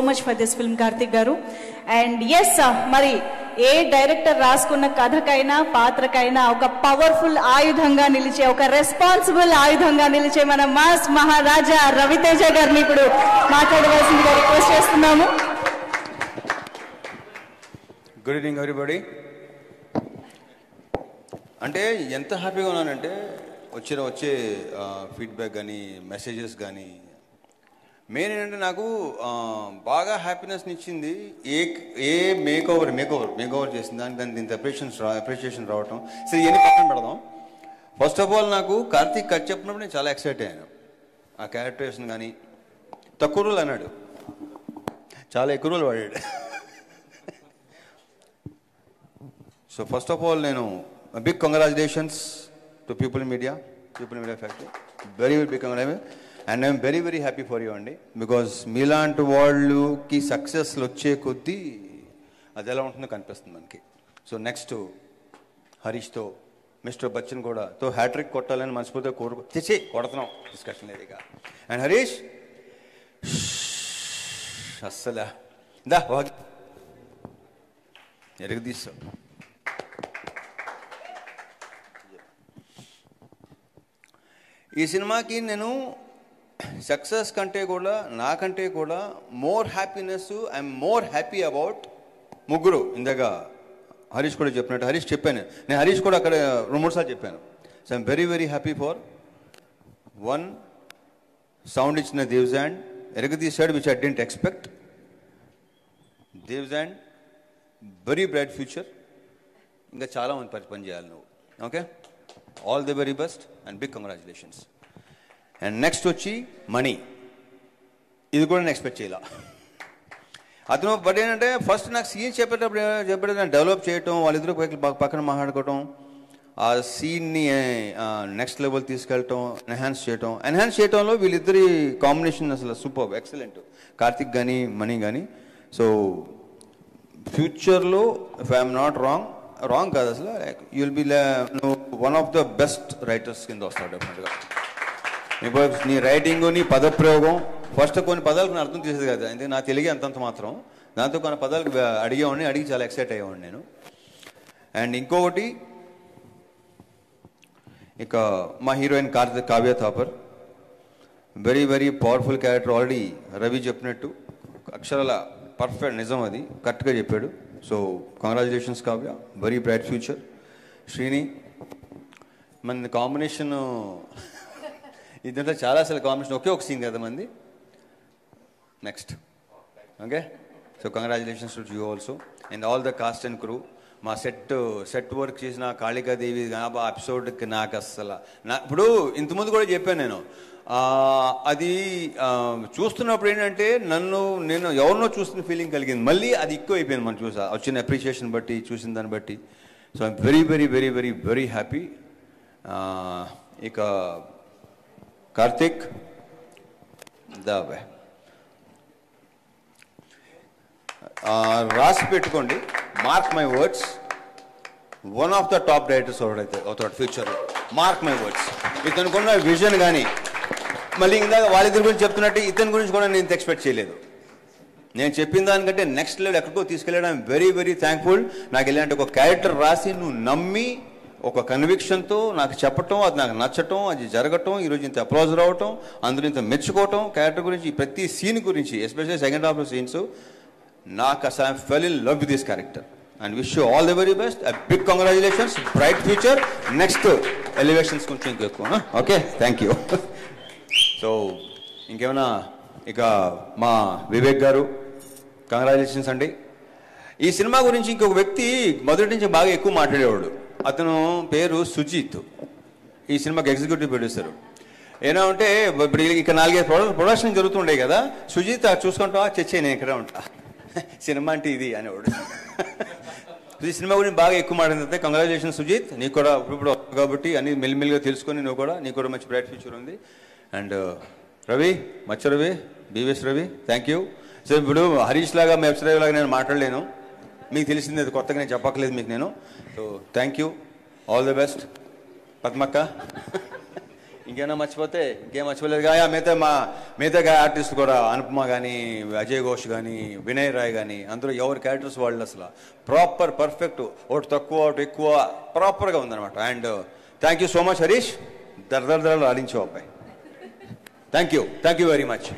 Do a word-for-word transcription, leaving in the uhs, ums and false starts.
So much for this film, Karthik Garu. And yes, sir, Mari, ఏ director రాసుకున్న కథకైనా పాత్రకైనా ఒక పవర్ఫుల్ ఆయుధంగా నిలిచే ఒక రెస్పాన్సిబుల్ ఆయుధంగా నిలిచే మన మాస్ మహారాజా రవితేజ గారిని ఇప్పుడు మాట్లాడవలసిందిగా రిక్వెస్ట్ చేస్తున్నాము. Good evening everybody. అంటే ఎంత హ్యాపీగా ఉన్నానంటే వచ్చిన వచ్చే ఫీడ్బ్యాక్ కానీ మెసేజెస్ కానీ మెయిన్ ఏంటంటే నాకు బాగా హ్యాపీనెస్ని ఇచ్చింది ఏ ఏ make over make over make over చేసింది దానికి దానికి దీంతో అప్రిషియేషన్ రా అప్రిషియేషన్ రావటం సరే ఇవన్నీ పక్కన పెడదాం. ఫస్ట్ ఆఫ్ ఆల్ నాకు కార్తీక్ కథ చెప్పినప్పుడు నేను చాలా ఎక్సైట్ అయ్యాను. ఆ క్యారెక్టరేషన్ కానీ తక్కువ రోజులు అన్నాడు, చాలా ఎక్కువ రోజులు వాడాడు. సో ఫస్ట్ ఆఫ్ ఆల్ నేను big congratulations to People Media People Media Factory very very big congratulation. And I'm very very happy for you అండి, బికాజ్ మీలాంటి వాళ్ళకి సక్సెస్లు వచ్చే కొద్దీ అది ఎలా ఉంటుందో కనిపిస్తుంది మనకి. సో నెక్స్ట్ హరీష్తో మిస్టర్ బచ్చన్ కూడా తో హ్యాట్రిక్ కొట్టాలని మనస్ఫూర్తిగా కోరుకో తెచ్చి కొడుతున్నాం, డిస్కషన్ లేదు ఇక. అండ్ హరీష్ అస్సలు దా ఎరగదీస్తాం. ఈ సినిమాకి నేను సక్సెస్ కంటే కూడా నాకంటే కూడా more happiness I'm more happy about ముగ్గురు. ఇందాక హరీష్ కూడా చెప్పినట్టు హరీష్ చెప్పాను నేను, హరీష్ కూడా అక్కడ రెండు మూడు సార్లు చెప్పాను. So I'm very very happy for one sound ఇచ్చిన దేవ్జాండ్ ఎరగదీశాడు విచ్ ఐ డెంట్ ఎక్స్పెక్ట్. దేవ్జాండ్ వెరీ బ్రైట్ ఫ్యూచర్, ఇంకా చాలా మంది పని పని చేయాలి నువ్వు. Okay, all the very best and big congratulations. And next వచ్చి మనీ, ఇది కూడా నేను ఎక్స్పెక్ట్ చేయాల అతను. బట్ ఏంటంటే ఫస్ట్ నాకు సీన్ చెప్పేటప్పుడు చెప్పేటప్పుడు నేను డెవలప్ చేయటం, వాళ్ళిద్దరు పక్కన మాట్లాడుకోవటం, ఆ సీన్ని నెక్స్ట్ లెవెల్ తీసుకెళ్ళటం, ఎన్హాన్స్ చేయటం. ఎన్హాన్స్ చేయటంలో వీళ్ళిద్దరి కాంబినేషన్ అసలు సూపర్ ఎక్సలెంట్, కార్తిక్ కానీ మనీ కానీ. సో ఫ్యూచర్లో if I'm not wrong wrong కాదు అసలు you will be one of the best writers కింద వస్తాడు డెఫినెట్గా. ఇప్పుడు నీ రైటింగ్ నీ పదప్రయోగం ఫస్ట్ కొన్ని పదాలకు నేను అర్థం చేసేది కదా, అంటే నా తెలుగు అంతంత మాత్రం, దాంతో కొన్ని పదాలకు అడిగేవాడిని, అడిగి చాలా ఎక్సైట్ అయ్యేవాడిని నేను. అండ్ ఇంకొకటి ఇక మా heroine Karthik Kavya Thapar, very very powerful character. Already Ravi చెప్పినట్టు అక్షరాల పర్ఫెక్ట్, నిజం, అది కరెక్ట్గా చెప్పాడు. So congratulations Kavya, very bright future. Srini మన కాంబినేషన్ ఇదంతా చాలా అసలు కాంబినేషన్, ఒకే ఒక సీన్ కదా మంది. Next okay, so congratulations to you also and all the cast and crew. మా సెట్ సెట్ వర్క్ చేసిన కాళికాదేవి ఆ ఎపిసోడ్కి నాకు అస్సలు నా ఇప్పుడు ఇంతకుముందు కూడా చెప్పాను నేను, అది చూస్తున్నప్పుడు ఏంటంటే నన్ను నేను ఎవరినో చూస్తున్న ఫీలింగ్ కలిగింది, మళ్ళీ అది ఎక్కువ అయిపోయింది మనం చూసా వచ్చిన అప్రిషియేషన్ బట్టి, చూసిన దాన్ని బట్టి. So I'm very very very very very happy. ఇక కార్తిక్ దాబే రాసి పెట్టుకోండి, mark my words, one of the top directors ఎవరైతే అవుతాడు ఫ్యూచర్లో, మార్క్ మై వర్డ్స్. ఇతనుకున్న విజన్ కానీ, మళ్ళీ ఇందాక వాళ్ళిద్దరి గురించి చెప్తున్నట్టు ఇతని గురించి కూడా నేను ఎక్స్పెక్ట్ చేయలేదు. నేను చెప్పిన దానికంటే నెక్స్ట్ లెవెల్ ఎక్కడికో తీసుకెళ్ళడం వెరీ వెరీ థ్యాంక్ఫుల్. నాకు ఇలాంటి ఒక క్యారెక్టర్ రాసి నువ్వు నమ్మి ఒక కన్విక్షన్తో నాకు చెప్పటం, అది నాకు నచ్చటం, అది జరగటం, ఈరోజు ఇంత అప్లాజ్ రావటం, అందులో ఇంత మెచ్చుకోవటం, క్యారెక్టర్ గురించి ప్రతి సీన్ గురించి, ఎస్పెషల్లీ సెకండ్ హాఫ్ సీన్స్, నాకు అసలు I fell in love with this character and wish you all the very best. Big congratulations, bright future, next elevations కొంచెం ఇంకా ఎక్కువ. Okay, thank you. సో ఇంకేమైనా ఇక మా వివేక్ గారు కంగ్రాచులేషన్స్ అండి. ఈ సినిమా గురించి ఇంకొక వ్యక్తి మొదటి నుంచి బాగా ఎక్కువ మాట్లాడేవాడు, అతను పేరు సుజిత్, ఈ సినిమాకి ఎగ్జిక్యూటివ్ ప్రొడ్యూసర్. ఏనా అంటే ఇప్పుడు ఇక్కడ నాలుగైదు ప్రొడక్షన్ ప్రొడక్షన్ జరుగుతుండే కదా, సుజిత్ చూసుకుంటా చచ్చే నేను ఇక్కడే ఉంటా, సినిమా అంటే ఇది అనేవాడు. ఈ సినిమా గురించి బాగా ఎక్కువ మాట్లాడితే కంగ్రాచులేషన్ సుజిత్, నీకు కూడా ఇప్పుడు కాబట్టి అన్ని మెల్లిమెల్లిగా తెలుసుకొని నువ్వు కూడా నీకు కూడా మంచి బ్రైట్ ఫ్యూచర్ ఉంది. అండ్ రవి, మచ్చ Ravi, BVS Ravi, thank you. So ఇప్పుడు హరీష్ లాగా మెప్స్ రవి లాగా నేను మాట్లాడలేను, మీకు తెలిసింది అది కొత్తగా నేను చెప్పక్కలేదు మీకు నేను. So thank you, all the best. పద్మక్క ఇంకేమైనా మర్చిపోతే ఇంకేం మర్చిపోలేదు కానీ మిగతా మా మిగతా ఆర్టిస్ట్ కూడా అనుపమ కానీ అజయ్ ఘోష్ కానీ వినయ్ రాయ్ కానీ అందరూ ఎవరి క్యారెక్టర్స్ వాళ్ళు అసలు ప్రాపర్ పర్ఫెక్ట్, ఒకటి తక్కువ ఒకటి ఎక్కువ ప్రాపర్గా ఉందన్నమాట. And thank you so much Harish, దరదరదరలు ఆడించావు అబ్బాయి. Thank you thank you very much.